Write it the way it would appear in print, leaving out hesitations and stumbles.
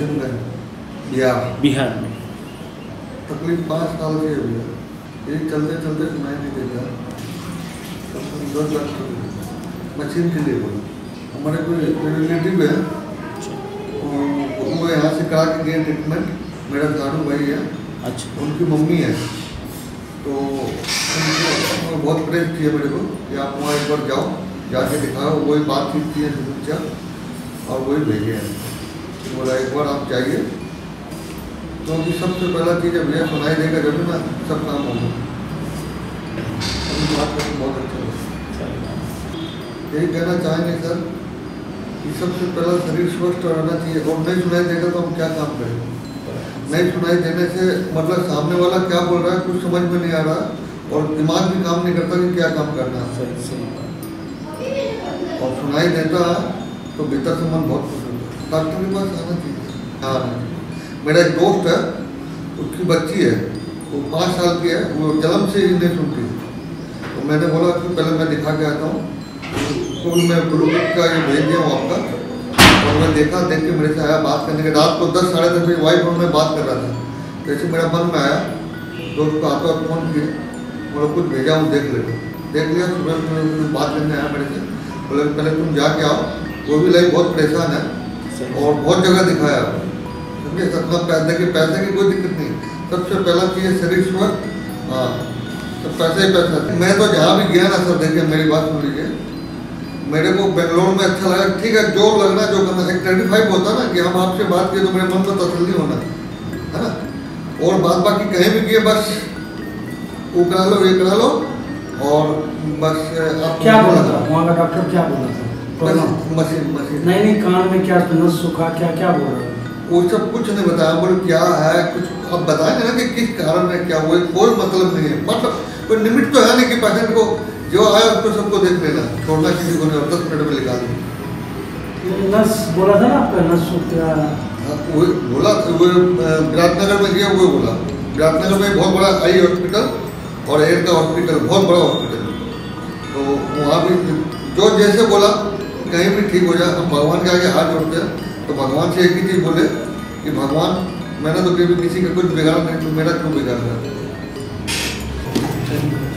किशनगंज बिहार में। तकलीफ 5 साल से है भैया, ये चलते चलते सुनाई नहीं देता। 10 लाख मशीन के लिए बोला। हमारे कोई रिलेटिव है, वो यहाँ से करा के गए ट्रीटमेंट, मेरा सारू भाई है। अच्छा। उनकी मम्मी है, तो उनको बहुत प्रेस किया मेरे को कि आप वहाँ एक बार जाओ, जाके दिखाओ। वही बातचीत की है सुनिचा और वही भेजे हैं। तो बोला एक बार आप जाइए, क्योंकि सबसे पहला चीज़ है भैया, सुनाई देगा जब ना सब काम होगा। बात करके बहुत अच्छा लगा। यही कहना चाहेंगे सर कि सबसे पहला शरीर स्वस्थ रहना चाहिए, और नहीं सुनाई देगा तो हम क्या काम करें। नहीं सुनाई देने से मतलब सामने वाला क्या बोल रहा है कुछ समझ में नहीं आ रहा, और दिमाग भी काम नहीं करता कि क्या काम करना है। और सुनाई देता तो भीतर से मन बहुत खुश होता है। डॉक्टर के पास आना चाहिए। हाँ, मेरा एक दोस्त है, उसकी बच्ची है, वो 5 साल की है, वो जन्म से ही नहीं सुनती। तो मैंने बोला कि पहले मैं दिखा के आता हूँ, तो मैं ब्लूटूथ का ये भेज दिया हूँ आपका। और मैं देखा, देख के मेरे से आया बात करने के। रात को 10 साढ़े 10 बजे वाइफ और मैं बात कर रहा था, जैसे मेरा मन में आया दोस्त को आता फ़ोन किया, बोला कुछ भेजा हूँ देख लेते। देख लिया, सुबह बात करने आया मेरे से, बोले पहले तुम जाके आओ। वो भी लाइक बहुत परेशान है और बहुत जगह दिखाया, समझे। अपना पैसे की कोई दिक्कत नहीं, सबसे पहला चीज़ शरीर स्वस्थ। हाँ, तो पैसे ही पैसा। मैं तो जहाँ भी गया ना सर, देखिए मेरी बात सुन लीजिए, मेरे को बेंगलोर में अच्छा लगा। ठीक है, जो लगना जो करना, एक 35 होता ना कि हम आपसे बात किए तो मेरे मन में तसल्ली होना है ना। और बात बाकी कहीं भी किए बस वो करा लो, ये करा लो, और बस आप क्या बोला था वहाँ का डॉक्टर, क्या बोला था? मशीन नहीं, कान में क्या नस सूखा, क्या क्या बोल रहा है? वो सब कुछ नहीं बताया। बोले क्या है कुछ अब बताएंगे ना कि किस कारण है, क्या वो कोई मतलब नहीं है। मतलब कोई लिमिट तो है नहीं कि पेशेंट को जो आया उसको सबको देख लेना, छोड़ना किसी को नहीं, और 10 मिनट में निकाल दें। नस बोला था ना आपका, नस सूखा। वो बोला, वो विराटनगर में गया, वो बोला विराटनगर में बहुत बड़ा आई हॉस्पिटल और एयर का हॉस्पिटल, बहुत बड़ा हॉस्पिटल। तो वहाँ भी जो जैसे बोला कहीं भी ठीक हो जाए। हम भगवान के आगे हाथ जोड़ते हैं, तो भगवान से एक ही चीज़ बोले कि भगवान मैंने तो कभी किसी का कुछ बिगाड़ नहीं, तो मेरा क्यों बिगाड़ रहा है।